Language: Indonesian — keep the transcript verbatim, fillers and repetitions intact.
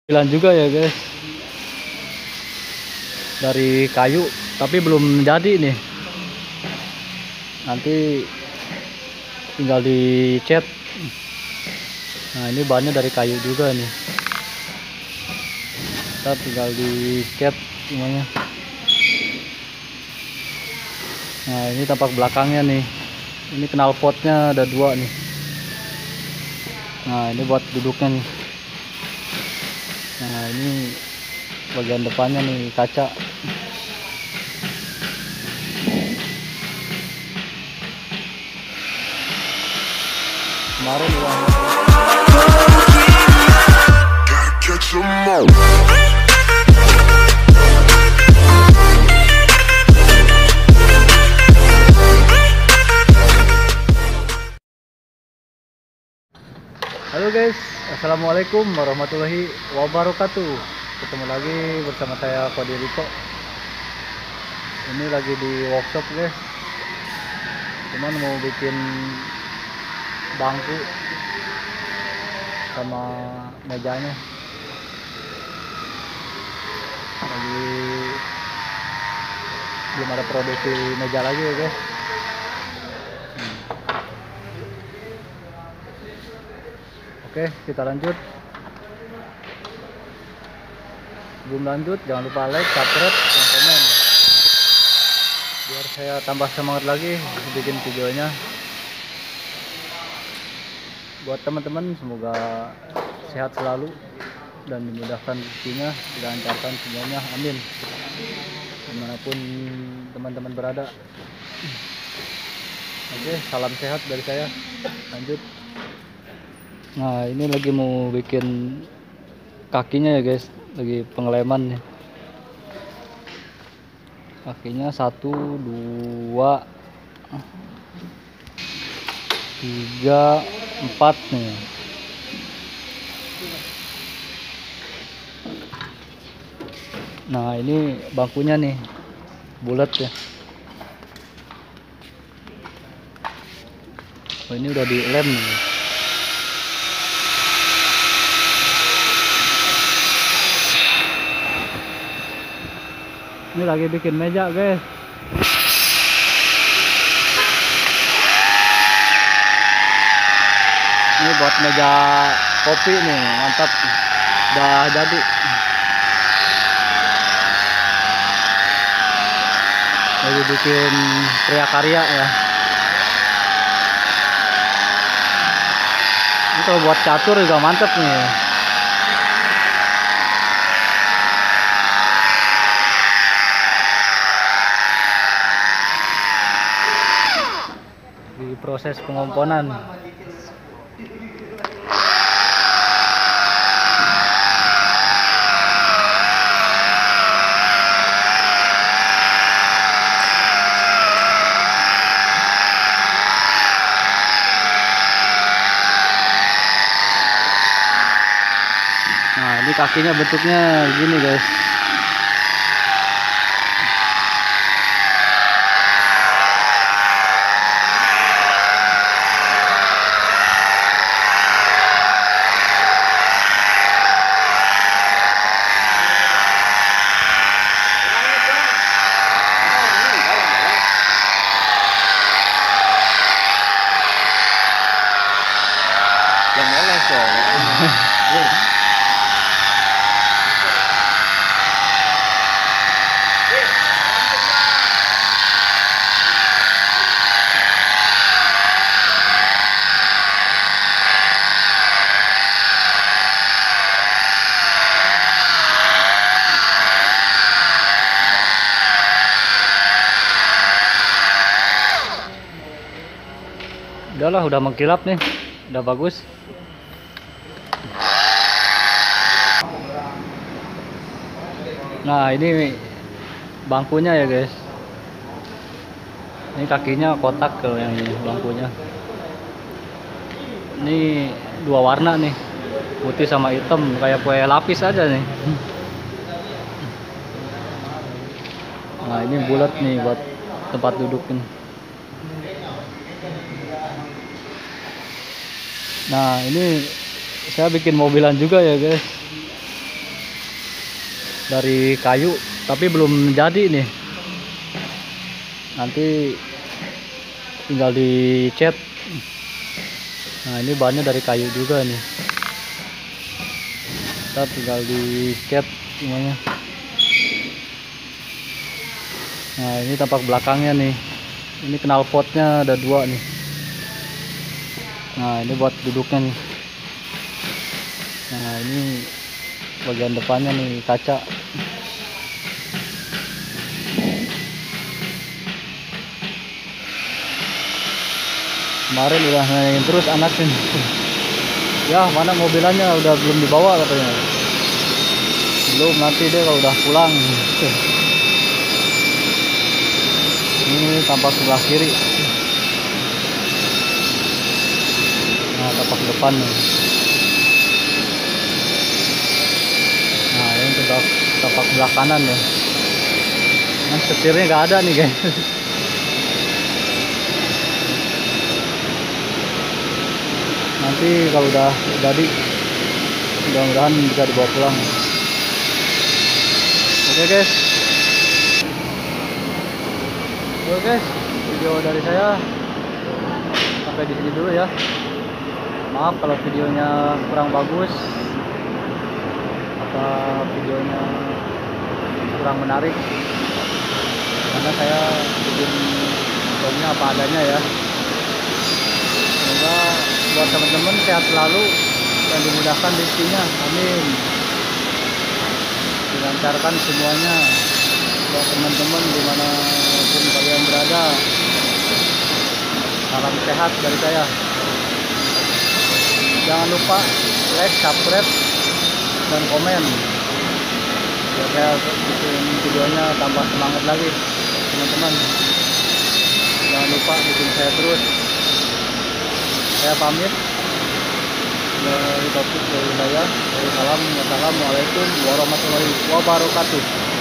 Mobilan juga ya guys, dari kayu tapi belum jadi nih, nanti tinggal dicat. Nah ini bahannya dari kayu juga nih, kita tinggal dicat semuanya. Nah ini tampak belakangnya nih, ini knalpotnya ada dua nih. Nah ini buat duduknya nih. Nah ini bagian depannya nih, kaca. Kemarin udah Halo guys, assalamualaikum warahmatullahi wabarakatuh. Ketemu lagi bersama saya Kode Riko. Ini lagi di workshop guys, cuman mau bikin bangku sama mejanya. Lagi belum ada produksi meja lagi ya guys. Oke, kita lanjut. Sebelum lanjut, jangan lupa like, subscribe, dan komen, biar saya tambah semangat lagi bikin videonya. Buat teman-teman, semoga sehat selalu dan dimudahkan rezekinya, dilancarkan semuanya, amin. Dimanapun teman-teman berada. Oke, salam sehat dari saya. Lanjut. Nah ini lagi mau bikin kakinya ya guys, lagi pengeleman nih. Kakinya satu, dua, tiga, empat nih. Nah ini bangkunya nih, bulat ya. Oh, ini udah dilem nih. Ini lagi bikin meja guys. Ini buat meja kopi nih, mantap. Udah jadi. Lagi bikin pria karya ya. Ini kalau buat catur juga mantap nih. Di proses pengomponan. Nah ini kakinya bentuknya gini guys. Yang oleh kok. Udahlah, udah mengkilap nih, udah bagus. Nah ini bangkunya ya guys. Ini kakinya kotak kalau yang ini bangkunya. Ini dua warna nih, putih sama hitam, kayak kue lapis aja nih. Nah ini bulat nih buat tempat dudukin. Nah ini saya bikin mobilan juga ya guys. dari kayu, tapi belum jadi nih. Nanti tinggal dicat. Nah, ini bahannya dari kayu juga nih. Kita tinggal dicat semuanya. Nah, ini tampak belakangnya nih. Ini knalpotnya ada dua nih. Nah, ini buat duduknya nih. Nah, ini bagian depannya nih, kaca. Kemarin udah nanyain terus anak sini. Ya, mana mobilannya, udah belum dibawa katanya. Belum, nanti dia kalau udah pulang. Ini tampak sebelah kiri. Nah, tampak depan nih. Nah, ini tampak, tampak sebelah kanan ya. Nah, setirnya nggak ada nih guys. Nanti kalau udah jadi, mudah-mudahan bisa dibawa pulang. Oke guys. Oke guys, video dari saya sampai di sini dulu ya. Maaf kalau videonya kurang bagus, apa videonya kurang menarik, karena saya bikin videonya apa adanya ya. Semoga buat teman-teman sehat selalu dan dimudahkan rezekinya, amin. Dilancarkan semuanya buat teman-teman dimanapun kalian berada. Salam sehat dari saya. Jangan lupa like, subscribe, dan komen biar saya bikin videonya tambah semangat lagi teman-teman. Jangan lupa bikin saya terus. Saya pamit dari topik dari wilayah. Assalamualaikum warahmatullahi wabarakatuh.